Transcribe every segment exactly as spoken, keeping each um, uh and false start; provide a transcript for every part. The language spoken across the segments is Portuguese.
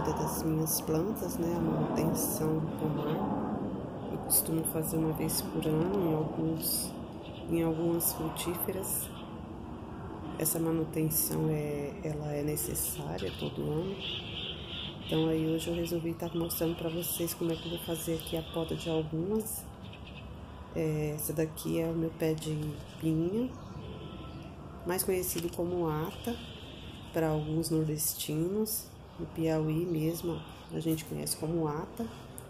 cuida das minhas plantas, né? A manutenção do pomar. Eu costumo fazer uma vez por ano em, alguns, em algumas frutíferas. Essa manutenção é, ela é necessária todo ano. Então aí hoje eu resolvi estar mostrando para vocês como é que eu vou fazer aqui a poda de algumas. É, essa daqui é o meu pé de pinha, mais conhecido como ata para alguns nordestinos. No Piauí mesmo a gente conhece como ata.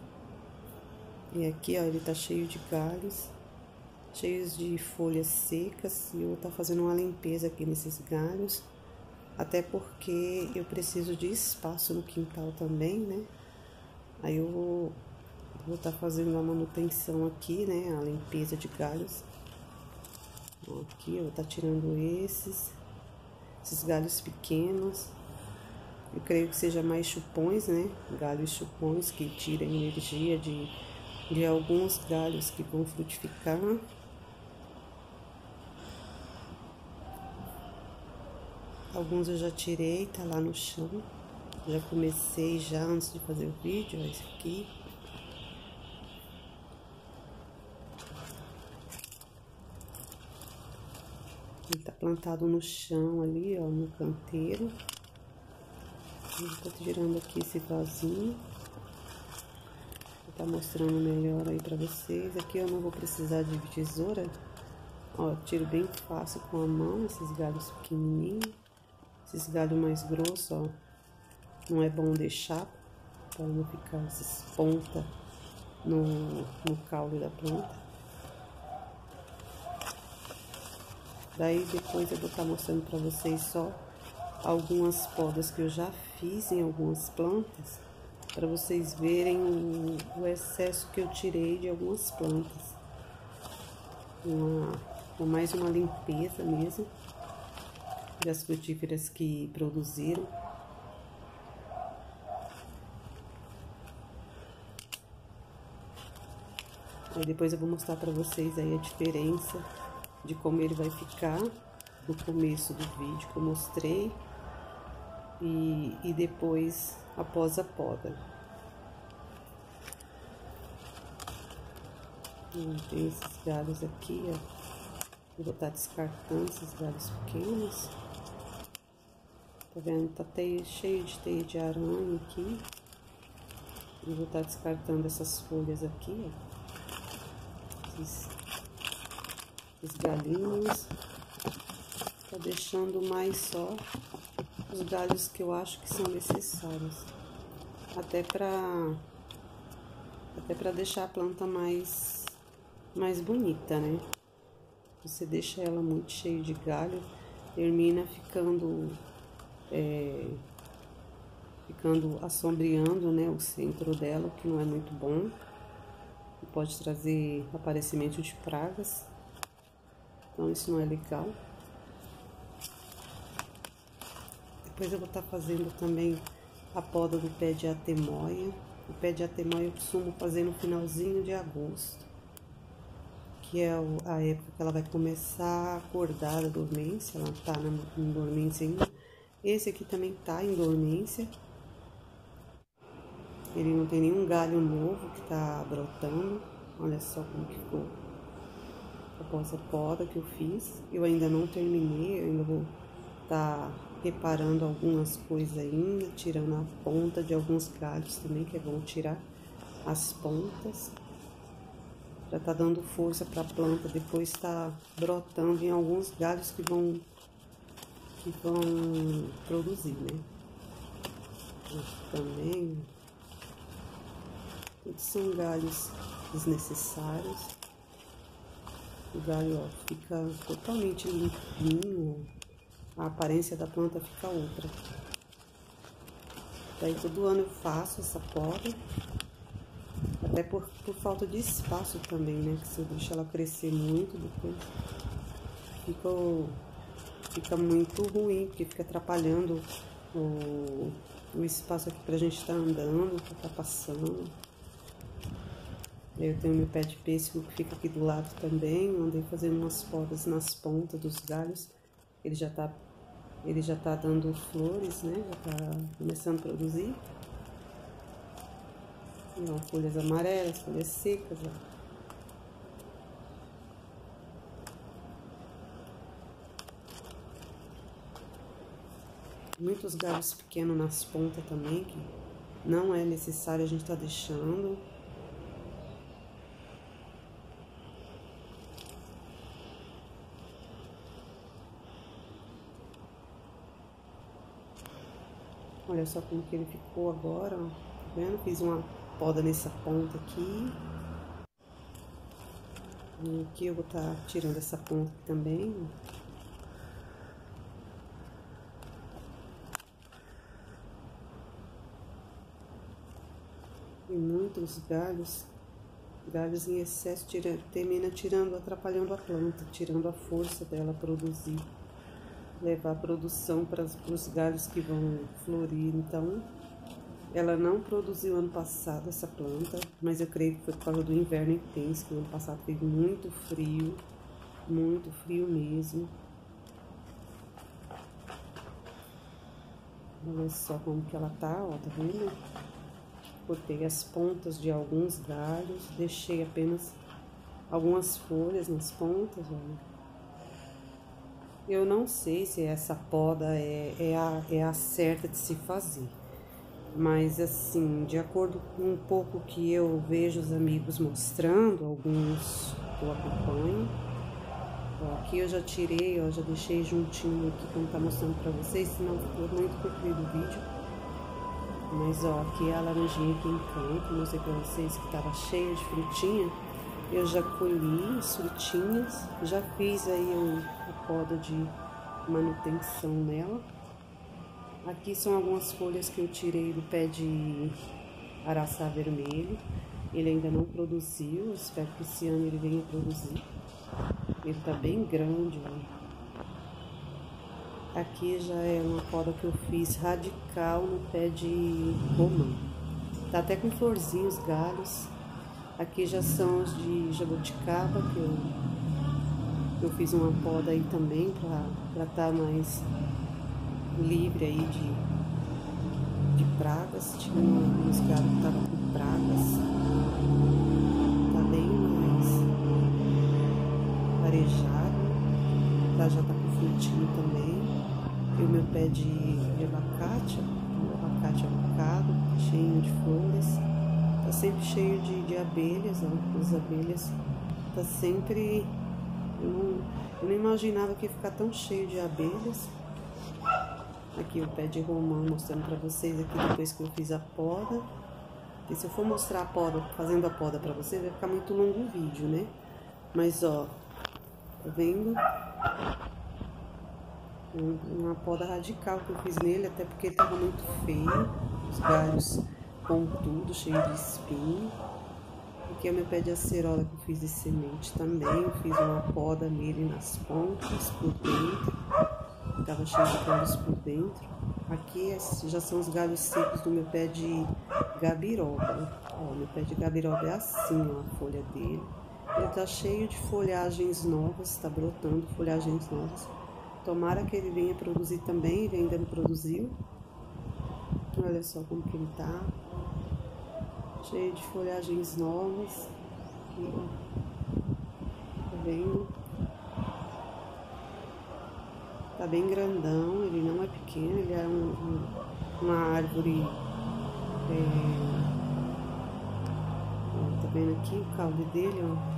E aqui, ó, ele tá cheio de galhos, cheios de folhas secas, e eu vou estar fazendo uma limpeza aqui nesses galhos, até porque eu preciso de espaço no quintal também, né? Aí eu vou vou estar fazendo a manutenção aqui, né? A limpeza de galhos. Ó, aqui eu vou estar tirando esses esses galhos pequenos. Eu creio que seja mais chupões, né? Galhos chupões que tiram energia de, de alguns galhos que vão frutificar. Alguns eu já tirei, tá lá no chão. Já comecei já antes de fazer o vídeo, ó, esse aqui. Ele tá plantado no chão ali, ó, no canteiro. Eu tô tirando aqui esse vasinho. Vou tá mostrando melhor aí pra vocês. Aqui eu não vou precisar de tesoura. Ó, eu tiro bem fácil com a mão esses galhos pequenininhos. Esses galhos mais grossos, ó, não é bom deixar para não ficar essas pontas no, no caule da planta. Daí depois eu vou estar mostrando para vocês só algumas podas que eu já fiz em algumas plantas, para vocês verem o, o excesso que eu tirei de algumas plantas. Uma, com mais uma limpeza mesmo das frutíferas que produziram. Aí depois eu vou mostrar para vocês aí a diferença de como ele vai ficar no começo do vídeo que eu mostrei e, e depois após a poda. E tem esses galhos aqui, ó. Eu vou estar descartando esses galhos pequenos. Tá vendo? Tá teia, cheio de teia de aranha aqui. Eu vou estar descartando essas folhas aqui, ó. Esses, esses galinhos. Tá deixando mais só os galhos que eu acho que são necessários. Até pra, até pra deixar a planta mais, mais bonita, né? Você deixa ela muito cheia de galho, termina ficando... É, ficando assombreando, né, o centro dela, que não é muito bom. Pode trazer aparecimento de pragas, então isso não é legal. Depois eu vou estar fazendo também a poda do pé de atemóia. O pé de atemóia eu costumo fazer no finalzinho de agosto, que é a época que ela vai começar a acordar da dormência. Ela tá na, em dormência ainda. Esse aqui também tá em dormência. Ele não tem nenhum galho novo que tá brotando. Olha só como que ficou após a poda que eu fiz. Eu ainda não terminei, eu ainda vou tá reparando algumas coisas ainda, tirando a ponta de alguns galhos também, que é bom tirar as pontas. Já tá dando força pra planta, depois tá brotando em alguns galhos que vão... que vão produzir, né? Aqui também, todos são galhos desnecessários. O galho, ó, fica totalmente limpinho, a aparência da planta fica outra. Daí todo ano eu faço essa poda, até por, por falta de espaço também, né? Que se eu deixar ela crescer muito, depois fica... fica muito ruim, porque fica atrapalhando o, o espaço aqui pra gente estar andando, pra estar passando. Eu tenho meu pé de pêssego que fica aqui do lado também. Andei fazendo umas podas nas pontas dos galhos. Ele já tá, ele já tá dando flores, né? Já tá começando a produzir. Ó, folhas amarelas, folhas secas, ó. Muitos galhos pequenos nas pontas também, que não é necessário a gente tá deixando. Olha só como que ele ficou agora, ó. Tá vendo? Fiz uma poda nessa ponta aqui. E aqui eu vou estar tirando essa ponta também, ó. E muitos galhos, galhos em excesso, tira, termina tirando, atrapalhando a planta, tirando a força dela produzir, levar a produção para os galhos que vão florir. Então, ela não produziu ano passado essa planta, mas eu creio que foi por causa do inverno intenso, que o ano passado fez muito frio, muito frio mesmo. Olha só como que ela tá, ó, tá vendo? Cortei as pontas de alguns galhos, deixei apenas algumas folhas nas pontas, olha. Eu não sei se essa poda é, é, a, é a certa de se fazer, mas assim, de acordo com um pouco que eu vejo os amigos mostrando, alguns que eu acompanho, ó, aqui eu já tirei, ó, já deixei juntinho aqui como tá mostrando pra vocês, senão ficou muito comprido o vídeo. Mas ó, aqui é a laranjinha que encanta, mostrei pra vocês que tava cheia de frutinha. Eu já colhi as frutinhas, já fiz aí um, a poda de manutenção nela. Aqui são algumas folhas que eu tirei do pé de araçá vermelho. Ele ainda não produziu, eu espero que esse ano ele venha produzir. Ele tá bem grande, ó. Aqui já é uma poda que eu fiz radical no pé de romã. Tá até com florzinhos, galhos. Aqui já são os de jabuticaba, que eu, eu fiz uma poda aí também para estar tá mais livre aí de, de pragas. Tinha uns galhos que estavam com pragas. Tá bem mais arejado. Tá, já tá com frutinho também. E o meu pé de, de abacate, ó, o abacate avocado, cheio de flores, tá sempre cheio de, de abelhas, ó, as abelhas tá sempre, eu não, eu não imaginava que ia ficar tão cheio de abelhas. Aqui o pé de romã, mostrando pra vocês aqui depois que eu fiz a poda, e se eu for mostrar a poda, fazendo a poda pra vocês, vai ficar muito longo o vídeo, né? Mas ó, tá vendo? Uma poda radical que eu fiz nele, até porque ele tava muito feio, os galhos pontudos, cheio de espinho. Aqui é o meu pé de acerola que eu fiz de semente também, eu fiz uma poda nele nas pontas, por dentro, tava cheio de galhos por dentro. Aqui já são os galhos secos do meu pé de gabiroba. Ó, meu pé de gabiroba é assim, ó, a folha dele. Ele tá cheio de folhagens novas, tá brotando folhagens novas. Tomara que ele venha produzir também, ele ainda não produziu. Olha só como que ele tá. Cheio de folhagens novas. Aqui, ó. Tá vendo? Tá bem grandão, ele não é pequeno, ele é um, um, uma árvore. É... Ó, tá vendo aqui o caule dele, ó?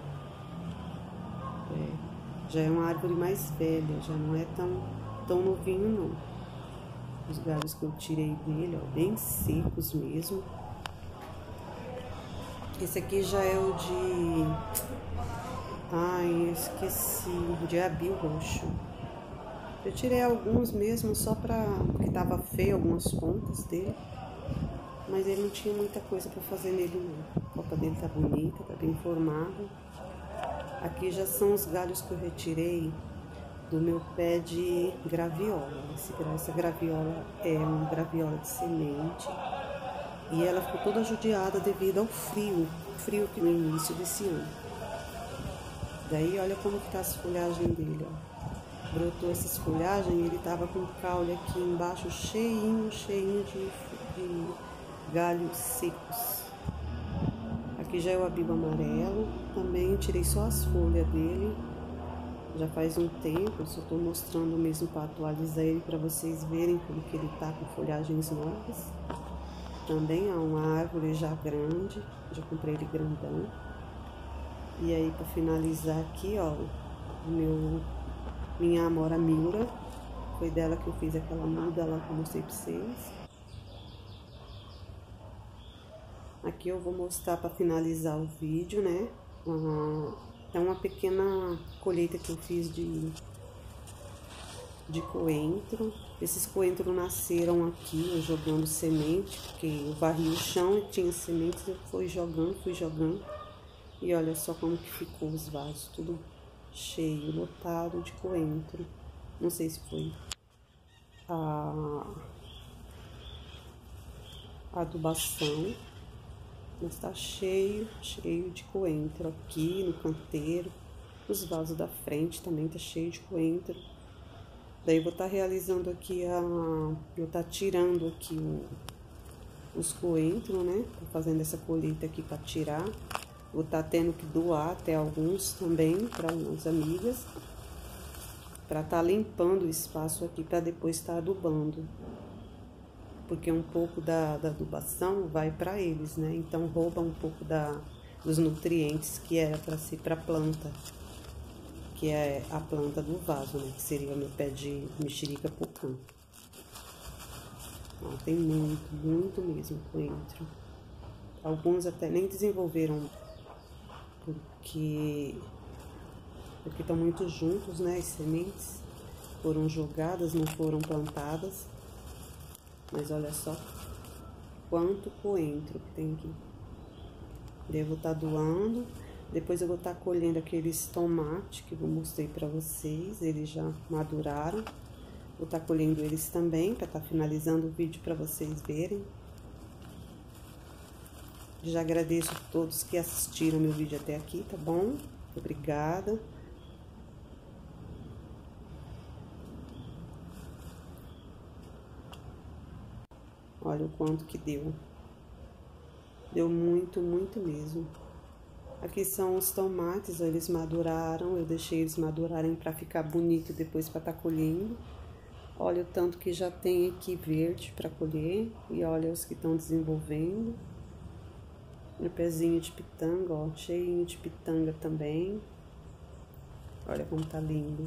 É. Já é uma árvore mais velha, já não é tão, tão novinho não. Os galhos que eu tirei dele, ó, bem secos mesmo. Esse aqui já é o de... Ai, eu esqueci, de abil roxo. Eu tirei alguns mesmo, só pra... porque tava feio algumas pontas dele. Mas ele não tinha muita coisa pra fazer nele não. A copa dele tá bonita, tá bem formada. Aqui já são os galhos que eu retirei do meu pé de graviola. Esse, essa graviola é uma graviola de semente. E ela ficou toda judiada devido ao frio. Frio que no início desse ano. Daí olha como que tá as folhagens dele, ó. Brotou essas folhagens e ele tava com o caule aqui embaixo cheinho, cheinho de, de galhos secos. aqui já é o abibo amarelo, também tirei só as folhas dele. Já faz um tempo, eu só tô mostrando mesmo para atualizar ele, para vocês verem como que ele tá com folhagens novas. Também é uma árvore já grande, já comprei ele grandão. E aí, para finalizar aqui, ó, meu, minha amora Miura, foi dela que eu fiz aquela muda lá que eu mostrei pra vocês. Aqui eu vou mostrar para finalizar o vídeo, né? Uhum. É uma pequena colheita que eu fiz de, de coentro. Esses coentros nasceram aqui, eu jogando semente, porque eu varri o chão e tinha sementes, eu fui jogando, fui jogando. E olha só como que ficou os vasos, tudo cheio, lotado de coentro. Não sei se foi a adubação, mas tá cheio, cheio de coentro aqui no canteiro. Os vasos da frente também tá cheio de coentro. Daí vou estar tá realizando aqui a... Vou estar tá tirando aqui o, os coentros, né? Tô fazendo essa colheita aqui para tirar. Vou estar tá tendo que doar até alguns também para umas amigas. Para estar tá limpando o espaço aqui para depois estar tá adubando. Porque um pouco da, da adubação vai para eles, né? Então rouba um pouco da, dos nutrientes que era para ser para planta, que é a planta do vaso, né? Que seria o meu pé de mexerica pocã. Ó, tem muito, muito mesmo coentro. Alguns até nem desenvolveram porque porque estão muito juntos, né? As sementes foram jogadas, não foram plantadas. Mas olha só quanto coentro que tem aqui. Devo estar doando. Depois eu vou estar colhendo aqueles tomates que eu mostrei para vocês. Eles já maduraram. Vou estar colhendo eles também para estar finalizando o vídeo para vocês verem. Já agradeço a todos que assistiram meu vídeo até aqui, tá bom? Obrigada. Olha o quanto que deu. Deu muito, muito mesmo. Aqui são os tomates, eles maduraram. Eu deixei eles madurarem para ficar bonito depois para estar tá colhendo. Olha o tanto que já tem aqui verde para colher. E olha os que estão desenvolvendo. Meu pezinho de pitanga, ó, cheinho de pitanga também. Olha como tá lindo.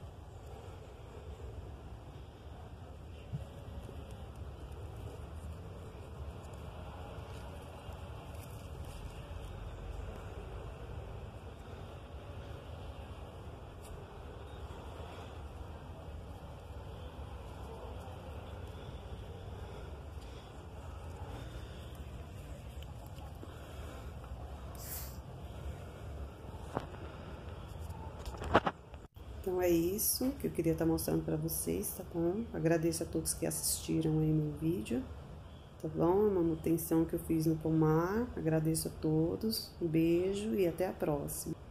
Então é isso que eu queria estar mostrando para vocês, tá bom? Agradeço a todos que assistiram aí meu vídeo, tá bom? A manutenção que eu fiz no pomar. Agradeço a todos, um beijo e até a próxima.